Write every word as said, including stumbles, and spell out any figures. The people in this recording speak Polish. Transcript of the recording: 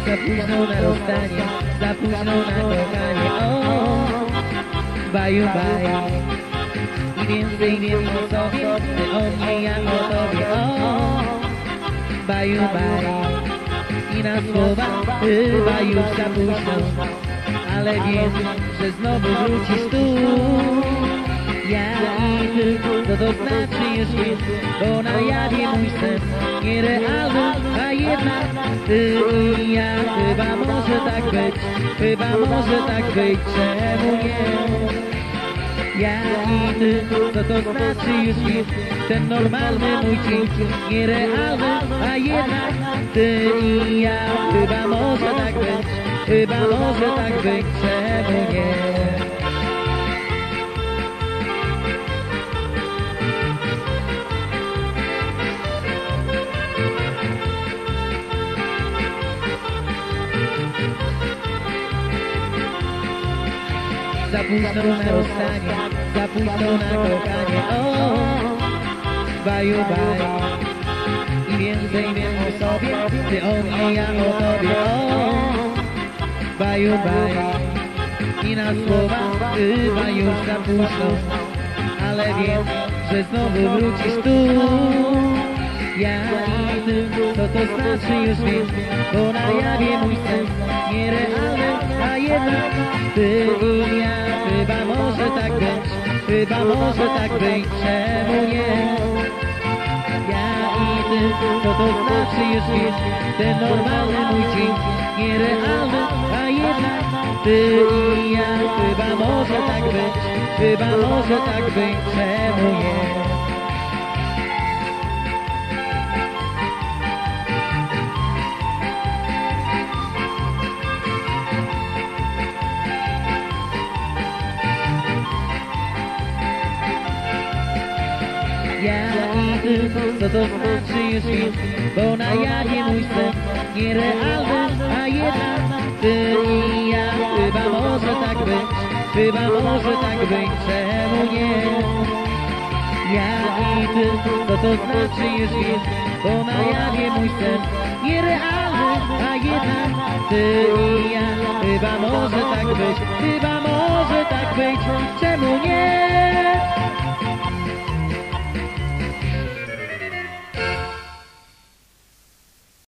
za późno na rozstanie, za późno na kochanie. O, baju, baju. I więcej wiem o sobie, ty o mnie, ja o tobie. O, baju, baju. I na słowa chyba już za późno, ale wiem, że znowu wrócisz tu. Ja i ty, co to znaczy jeszcze, bo na jawie mój sen nierealny, a jednak ty i ja. Chyba może tak być, chyba może tak być, czemu nie? Ja i ty, co to znaczy już nie, ten normalny mój dzień nierealny, a jednak ty i ja. Chyba może tak być, chyba może tak być, czemu nie? Za późno na rozstanie, za późno na kochanie. O, baju, baju. I więcej wiem o sobie, ty o mnie, ja o tobie. O, baju, baju. I na słowa chyba już za późno, ale wiem, że znowu wrócisz tu. Ja i ty, co to znaczy już wiem, bo na jawie mój sen nierealny, a jednak ty i ja. Chyba może tak być, chyba może tak być, czemu nie? Ja i ty, co to znaczy już wiem, ten normalny mój dzień nierealny, a jednak ty i ja. Chyba może tak być, chyba może tak być, czemu nie? Ja i ty, co to znaczy już wiem, bo na jawie mój sen nierealny, a jednak ty i ja. Chyba może tak być, chyba może tak być, czemu nie? Ja i ty, co to znaczy już wiem, bo na jawie mój sen nierealny, a jednak ty i ja. Chyba może tak być, chyba może tak być, czemu nie?